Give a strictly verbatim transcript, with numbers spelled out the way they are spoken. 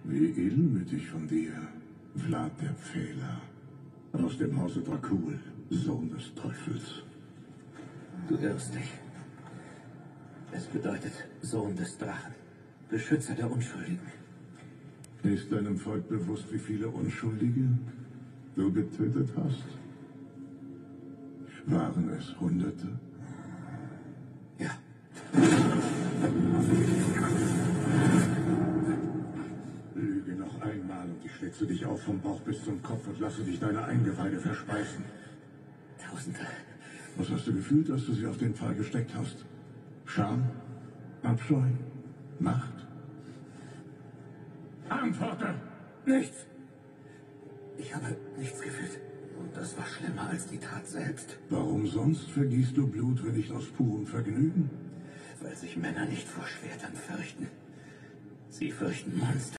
Wie edelmütig von dir, Vlad der Pfähler. Aus dem Hause Dracul, Sohn des Teufels. Du irrst dich. Es bedeutet Sohn des Drachen, Beschützer der Unschuldigen. Ist deinem Volk bewusst, wie viele Unschuldige du getötet hast? Waren es Hunderte? Ja. Lüge noch einmal und ich schlitze dich auf vom Bauch bis zum Kopf und lasse dich deine Eingeweide verspeisen. Tausende. Was hast du gefühlt, als du sie auf den Pfahl gesteckt hast? Scham? Abscheu? Macht? Antworte! Nichts. Ich habe nichts gefühlt. Und das war schlimmer als die Tat selbst. Warum sonst vergießt du Blut, wenn nicht aus purem Vergnügen? Weil sich Männer nicht vor Schwertern fürchten. Sie fürchten Monster.